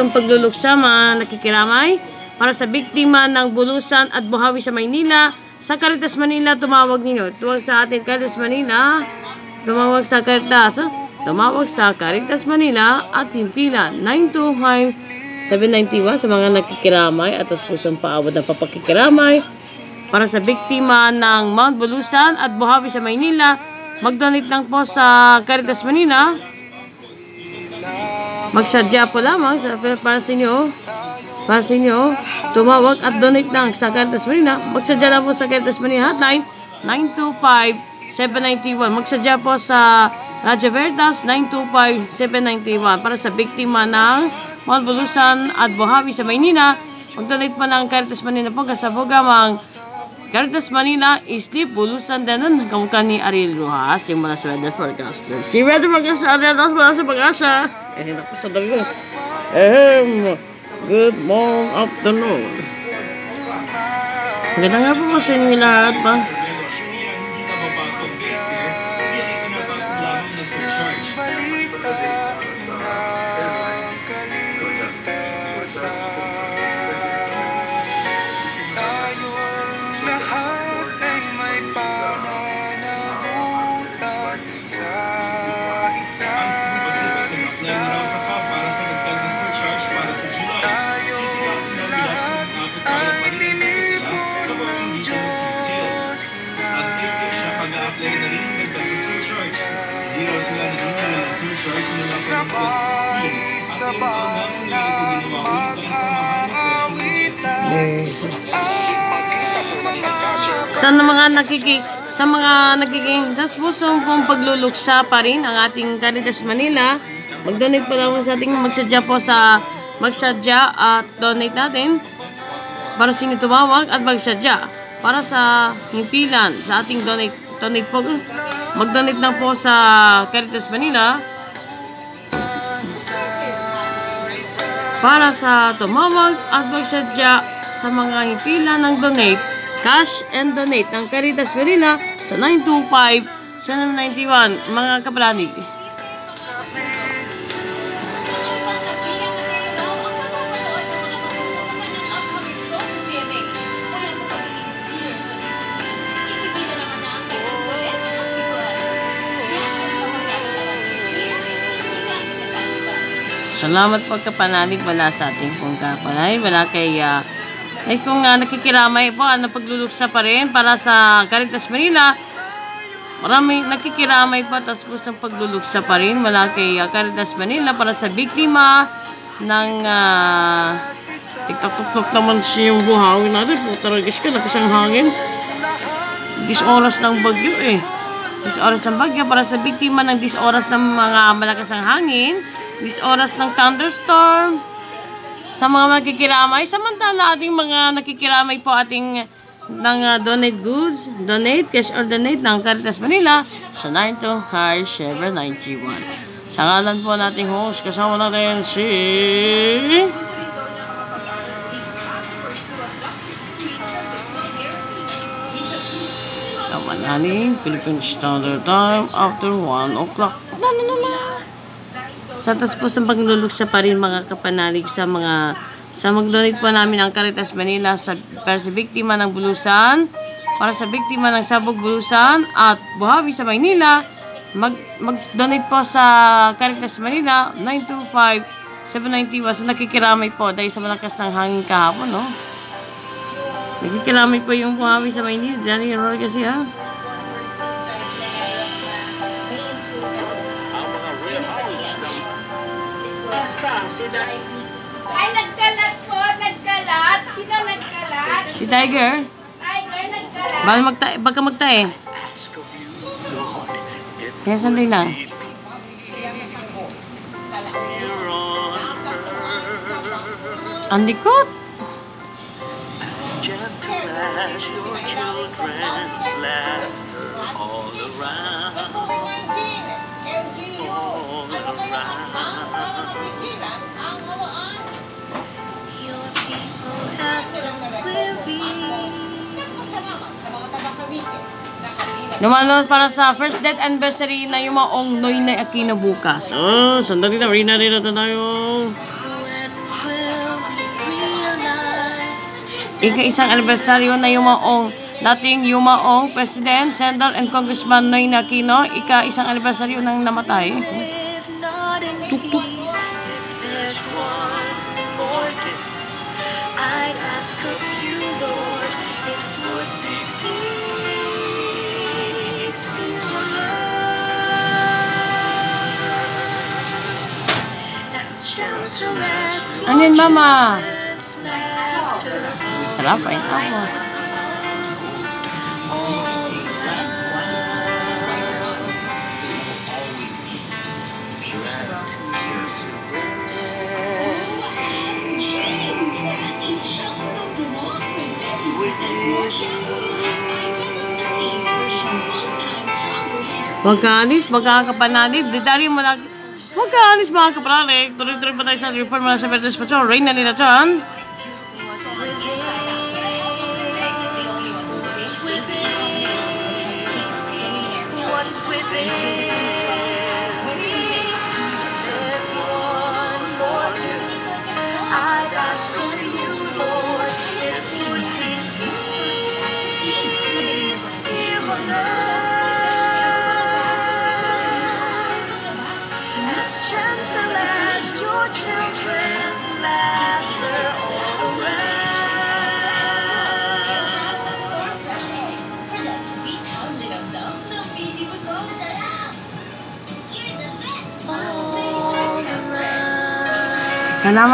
putong pagluluksa, mga nakikiramay, para sa biktima ng bulusan at buhawi sa Maynila. Sa Caritas Manila, tumawag ninyo. Tumawag sa atin, Caritas Manila. Tumawag sa Caritas Manila at himpilan 925-791 sa mga nakikiramay at tas pusong paawad ng papakikiramay para sa biktima ng Mount Bulusan at buhawi sa Maynila. Mag-donate lang po sa Caritas Manila. Magsadya po lamang para sa inyo. Para sa inyo, tumawag at donate lang sa Caritas Manila. Magsadya lang po sa Caritas Manila hotline 925-791. Magsadya po sa Radyo Veritas 925-791 para sa biktima ng Mount Bulusan at buhawi sa Maynila. Mag-donate po ng Caritas Manila po kasabugamang Caritas Manila, Islip, Bulusan, Danan, kamukha ni Ariel Rojas, yung mula sa weather forecaster. Si weather forecaster Ariel Rojas mula sa pag-asa. Naku, sandali ko. Good morning, afternoon. Ganda nga po sa inyo lahat pa. Sa mga tas pusong pong pagluluksa pa rin ang ating Caritas Manila. Mag-donate pa lang sa ating magsadya at donate natin para sino tumawag at magsadya para sa himpilan sa ating donate po. Mag-donate lang po sa Caritas Manila para sa tumawag at magsadya sa mga himpilan ng donate, cash and donate ng Caritas Manila sa 925-791 mga kapalanig. Salamat po kapanalig wala sa ating pong kapanay. Wala kay kung nakikiramay po, pagluluksa pa rin para sa Caritas Manila. Marami nakikiramay po, tapos po sa pagluluksa pa rin. Wala kay Caritas Manila para sa biktima ng tiktok-tok naman siyang buhawin natin. Putaragis ka, nakasang hangin. 10 oras ng bagyo 10 oras ng bagyo para sa biktima ng 10 oras ng mga malakas ang hangin. 10 oras ng thunderstorm sa mga nakikiramay. Samantala ating mga nakikiramay po ating ng donate goods, donate, cash or donate ng Caritas Manila sa 925-791. Sa ngalan po nating host, kasama natin si Kamalaning Philippine Standard Time after 1 o'clock. Sa tas po sa pagluluksa pa rin mga kapanalig sa mag-donate po namin ang Caritas Manila para sa biktima ng bulusan, para sa biktima ng sabog bulusan at buhawi sa Maynila. Mag-donate po sa Caritas Manila 925-791 sa nakikiramay po dahil sa malakas ng hangin kahapon, no? Nakikiramay po yung buhawi sa Maynila. Dali roll kasi Ay, nagkalat po, nagkalat. Sino nagkalat? Si Tiger. Tiger, nagkalat. Baka magtae. Kaya sandali lang. Ang likot. As gentle as your children's laughter all around. All around. Your people have been weary. Lumalon para sa first death anniversary na yung maong Noy na Aquino bukas. Oh, sandali na. Rin na tayo. ika-isang anibersaryo na yumaong dating yumaong President, Senator, and Congressman Noy Aquino, ika-isang anibersaryo nang namatay. Tuk-tuk. There's one more gift I'd ask of you, Lord. It would be peace in your love. As gentle as your Ano yun, Mama? children's laughter. Sarap, ay ako. All Huwag ka alis, magkakapanalid. Ditari mo lang. Huwag ka alis, mga kapranik. Tuloy-tuloy pa tayo sa report mula sa Verdes Patrol. Rain na nila dyan. what's within? What's within? There's one more gift I'd ask of you, Lord. It would be peace here on earth, as gentle as your children's laughter all around. Salamat.